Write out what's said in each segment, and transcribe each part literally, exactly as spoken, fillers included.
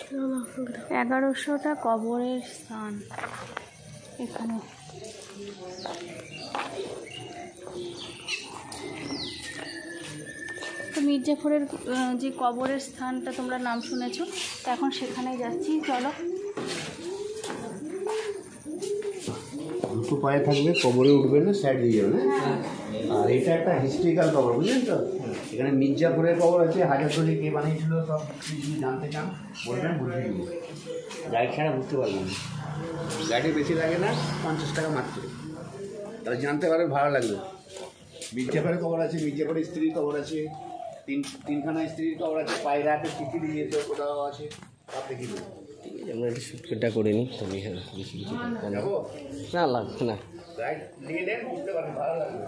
এগারোশোটা কবরের স্থান এখানে। তো মির্জাফরের যে কবরের স্থানটা তোমরা নাম শুনেছো, এখন সেখানেই যাচ্ছি, চলো। দুটো পায়ে থাকবে, কবরে উঠবে না, সাইড দিয়ে যাবে না। আর এটা একটা হিস্ট্রিক্যাল কবর, বুঝলেন তো? এখানে মির্জাপুরের কবর আছে, হাজারদুয়ারি কে বানিয়েছিল সব কিছু জানতে চান বলবেন, বুঝতে দিব। গাইড ছাড়া বুঝতে পারবেন না, গাইডে বেশি লাগে না, পঞ্চাশ টাকা মাত্র, তাহলে জানতে পারবে, ভালো লাগবে। মির্জাপুরের কবর আছে, মির্জাপুরের স্ত্রীর কবর আছে, তিন তিনখানা স্ত্রীর কবর আছে, পায়রা হাতে চিঠি দিয়ে যেতে ওটাও আছে, সব দেখি দেবো। ঠিক আছে, আমরা একটা শুটকেটটা করে নিই, তবে বেশি কিছু যাবো না, লাগবে না। গাইড নিয়ে নেন, বুঝতে পারবেন, ভালো লাগবে।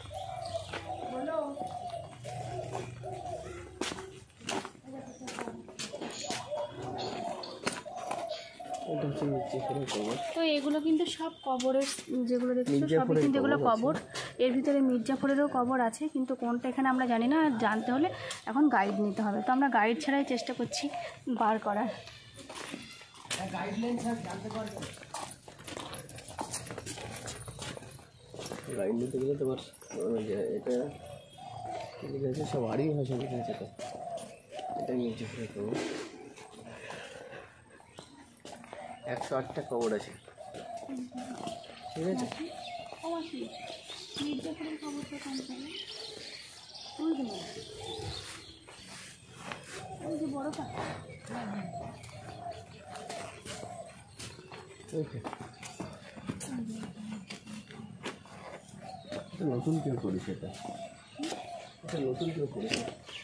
তো এগুলো কিন্তু সব কবরের, যেগুলো দেখছো সবই কিন্তু এগুলো কবর। এর ভিতরে মির্জাফরেরও কবর আছে, কিন্তু কোনটা এখানে আমরা জানি না, জানতে হলে এখন গাইড নিতে হবে। তো আমরা গাইড ছাড়াই চেষ্টা করছি বার করার। গাইড নিতে গেলে তোমার এটা ঠিক আছে, সব আরই ভাষা লিখে আছে। তো এটা মির্জাফরের কবর, একশো আটটা কবর আছে, ঠিক আছে। মির্জাফরের খবরটা কোনটা? ওই যে ওই যে বড়টা। নতুন কেউ করেছে, এটা এটা নতুন কেউ করেছে।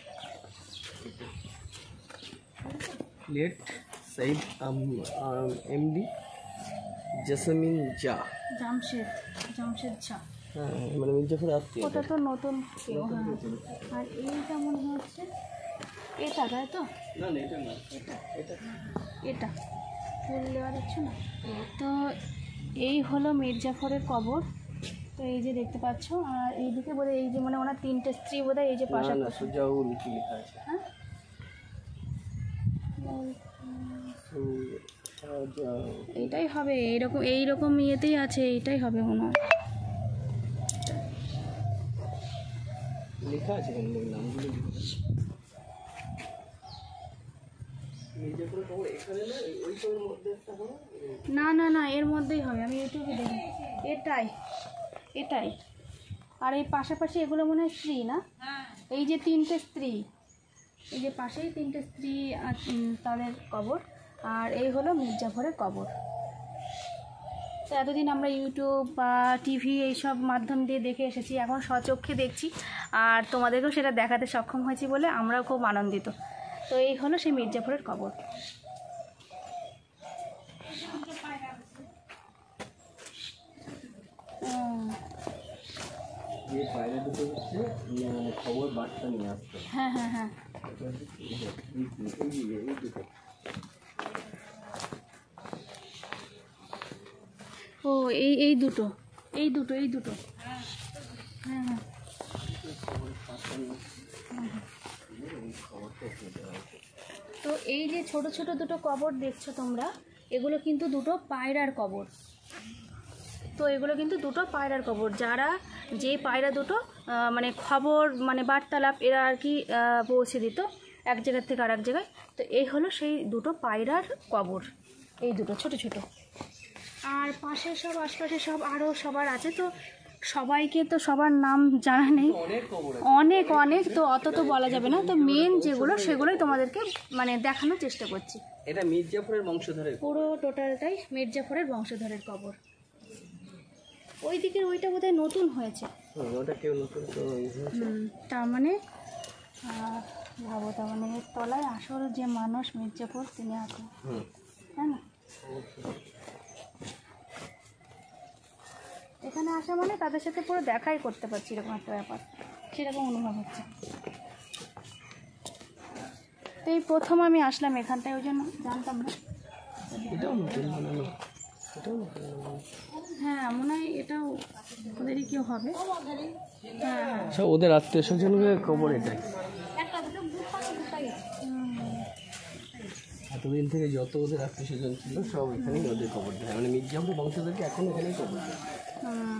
লেট সাইদ এমডি জেসমিন জা, জামশেদ জামশেদ শাহ। হ্যাঁ, মানে মির্জাফর আত্মীয়। ওটা তো নতুন কেউ। আর এইটা মনে হচ্ছে এটা, তাই তো? না না, এটা না, এটা এটা এটা ফুল দেওয়া যাচ্ছে না। তো এই হলো মির্জাফরের কবর। তো এই যে দেখতে পাচ্ছ, আর এইদিকে বোধ হয় এই যে মানে ওনার তিনটে স্ত্রী বোধ হয় এই যে পাশাপাশি। সুজাউল কি লেখা আছে? হ্যাঁ, এইটাই হবে, এইরকম এইরকম ইয়েতেই আছে, এইটাই হবে মনে হয়। লেখা আছে নামগুলো। মির্জাফরের কবর এখানে না, ওই কবরের মধ্যে একটা হবে না না না, এর মধ্যেই হবে, আমি ইউটিউবে দেখি। এটাই এটাই আর এই পাশাপাশি এগুলো মনে হয় স্ত্রী না? এই যে তিনটে স্ত্রী, এই যে পাশেই তিনটে স্ত্রী তাদের কবর। আর এই হলো মির্জাফরের কবর। তো এতদিন আমরা ইউটিউব বা টিভি এইসব মাধ্যম দিয়ে দেখে এসেছি, এখন স্বচক্ষে দেখছি, আর তোমাদেরকেও সেটা দেখাতে সক্ষম হয়েছি বলে আমরাও খুব আনন্দিত। তো এই হলো সেই মির্জাফরের কবর। যে পায়রা দুটো হচ্ছে খবর বার্তা নিয়ে আসতো। হ্যাঁ হ্যাঁ হ্যাঁ, ও এই এই দুটো এই দুটো এই দুটো হ্যাঁ হ্যাঁ। তো এই যে ছোট ছোট দুটো কবর দেখছো তোমরা, এগুলো কিন্তু দুটো পায়রার কবর। তো এগুলো কিন্তু দুটো পায়রার কবর, যারা যে পায়রা দুটো মানে খবর মানে বার্তালাপ এরা আর কি পৌঁছে দিত এক জায়গার থেকে আর এক জায়গায়। তো এই হলো সেই দুটো পায়রার কবর, এই দুটো ছোট ছোট। আর পাশে সব আশপাশে সব আরও সবার আছে, তো সবাইকে তো সবার নাম জানা নেই, অনেক অনেক, তো অত তো বলা যাবে না। তো মেন যেগুলো সেগুলোই তোমাদেরকে মানে দেখানোর চেষ্টা করছি। এটা মির্জাফরের বংশধরের, পুরো টোটালটাই মির্জাফরের বংশধরের কবর। ওই দিকের ওইটা বোধহয় নতুন হয়েছে, ওটা কেউ নতুন তার মানে ভাবো, তার মানে এর তলায় আসল যে মানুষ মির্জাফর তিনি আছেন, তাই না? এখানে আসা মানে তাদের সাথে পুরো দেখাই করতে পারছি, এরকম একটা ব্যাপার, সেরকম অনুভব হচ্ছে। তো এই প্রথম আমি আসলাম এখানটায়, ওই জন্য জানতাম না। হ্যাঁ মনে হয় এটাও ওদেরই কেউ হবে। হ্যাঁ সব ওদের আত্মীয় স্বজনকে কবর এটাই। হাতে এতদিন থেকে যত ওদের আত্মীয় স্বজন ছিল সব এখানেই ওদের কবর দেয়, মানে মির্জাপুর বংশধরকে এখন এখানেই কবর দেয়। হুম।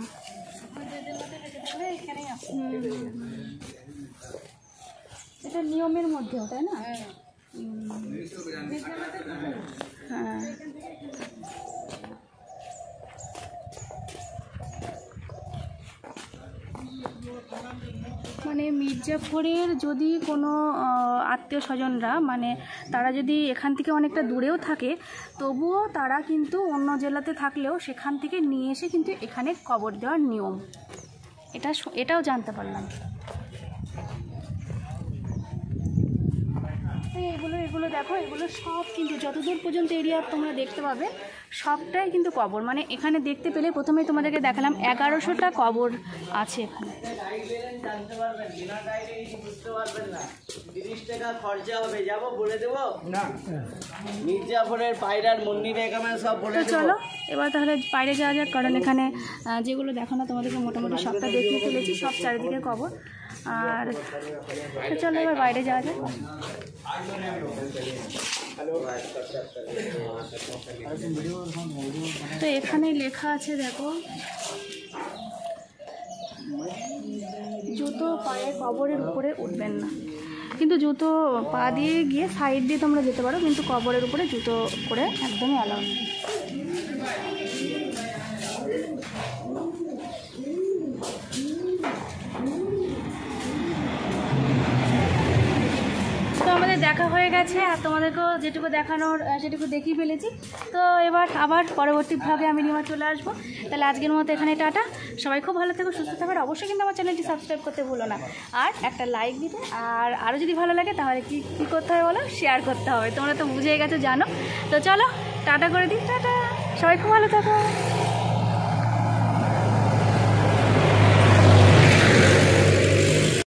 এটা নিয়মের মধ্যেও, তাই না? হুম। হ্যাঁ। মানে মির্জাফরের যদি কোনো আত্মীয় স্বজনরা মানে তারা যদি এখান থেকে অনেকটা দূরেও থাকে, তবুও তারা কিন্তু অন্য জেলাতে থাকলেও সেখান থেকে নিয়ে এসে কিন্তু এখানে কবর দেওয়ার নিয়ম, এটা এটাও জানতে পারলাম। এগুলো এগুলো দেখো, এগুলো সব কিন্তু যতদূর পর্যন্ত এরিয়া তোমরা দেখতে পাবে সবটাই কিন্তু কবর। মানে এখানে দেখতে পেলে প্রথমে তোমাদেরকে দেখালাম এগারোশোটা কবর আছে এখানে। তিরিশ টাকা খরচা হবে, যাবো বলে দেবো না। মির্জাফরের পায়রার মন্দিরে এখানে সব বলে তো চলো এবার তাহলে বাইরে যাওয়া যাক, কারণ এখানে যেগুলো দেখো না তোমাদেরকে মোটামুটি সবটা দেখিয়ে ফেলেছি, সব চারিদিকে কবর। আর তো চলো এবার বাইরে যাওয়া যাক। তো এখানে লেখা আছে দেখো, জুতো পায়ে কবরের উপরে উঠবেন না, কিন্তু জুতো পা দিয়ে গিয়ে সাইড দিয়ে তোমরা যেতে পারো, কিন্তু কবরের উপরে জুতো করে একদমই অ্যালাউ নেই। তো আমাদের দেখা হয়ে গেছে, আর তোমাদেরকেও যেটুকু দেখানোর সেটুকু দেখিয়ে ফেলেছি। তো এবার আবার পরবর্তী ভাগে আমি নিয়ে চলে আসবো। তাহলে আজকের মতো এখানে টাটা, সবাই খুব ভালো থেকো, সুস্থ থাকবে। অবশ্যই কিন্তু আমার চ্যানেলটি সাবস্ক্রাইব করতে ভুলো না, আর একটা লাইক দিতে, আর আরও যদি ভালো লাগে তাহলে কী কী করতে হবে বলো, শেয়ার করতে হবে। তোমরা তো বুঝেই গেছো, জানো। তো চলো টাটা করে দিই, টাটা, সবাই খুব ভালো থাকো।